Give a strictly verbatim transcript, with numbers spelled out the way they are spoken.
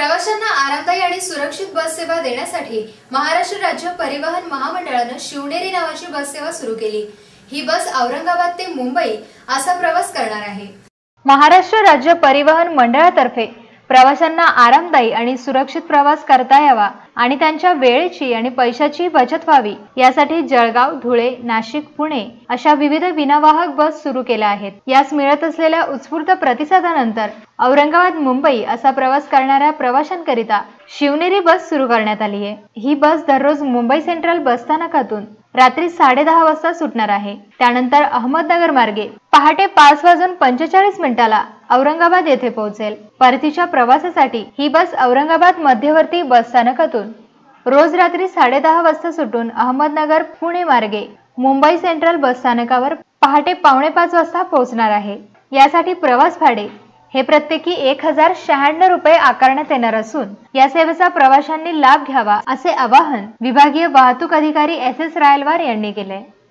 प्रवाशांना आरामदायी आणि सुरक्षित बस सेवा देण्यासाठी महाराष्ट्र राज्य परिवहन महामंडळाने शिवनेरी नावाची बस सेवा सुरू केली। ही बस औरंगाबाद ते मुंबई असा प्रवास करणार आहे। महाराष्ट्र राज्य परिवहन मंडळातर्फे प्रवाशांना आरामदायी आणि सुरक्षित प्रवास करता यावा आणि त्यांच्या वेळेची आणि पैशाची बचत व्हावी यासाठी जळगाव, धुळे, नाशिक, पुणे अशा विविध विनावाहक बस सुरू केल्या आहेत। यास मिळत असलेल्या उत्स्फूर्त प्रतिसादानंतर औरंगाबाद मुंबई असा प्रवास करणाऱ्या प्रवाशांकरिता शिवनेरी बस सुरू करण्यात आली आहे। ही बस दररोज मुंबई सेंट्रल बस स्थानकातून रात्री साडे दहा वाजता सुटणार आहे। त्यानंतर अहमदनगर मार्गे पहाटे पाच वाजून पंचेचाळीस मिनिटाला औरंगाबाद येथे पोहोचेल। परतीच्या प्रवासासाठी ही बस औरंगाबाद मध्यवर्ती बस स्थानकातून रोज रात्री साडे दहा वाजता सुटून अहमदनगर पुणे मार्गे मुंबई सेंट्रल बस स्थानकावर पहाटे पावणे पाच वाजता पोहोचणार आहे। यासाठी प्रवास भाडे हे प्रत्येकी एक हजार शहाण्णव रुपये आकारण्यात येणार असून या सेवेचा प्रवाशांनी लाभ घ्यावा असे आवाहन विभागीय वाहतूक अधिकारी एस एस रायलवार यांनी केले।